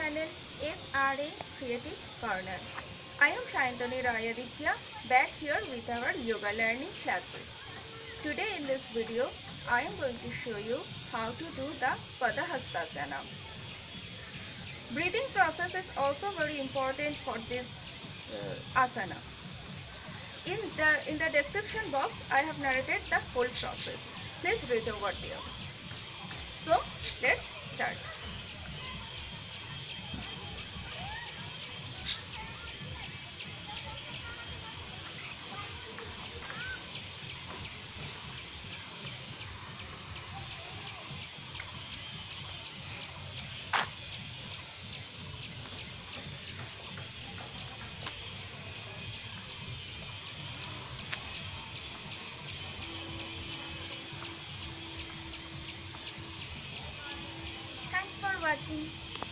channel SRA Creative Corner. I am Shayantani Rayaditya, back here with our yoga learning classes. Today in this video, I am going to show you how to do the Padahastasana. Breathing process is also very important for this asana. In the description box, I have narrated the whole process. Please read over there. So let's start. Thanks for watching.